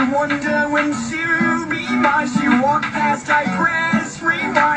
wonder when she'll be mine. She walked past, I press rewind.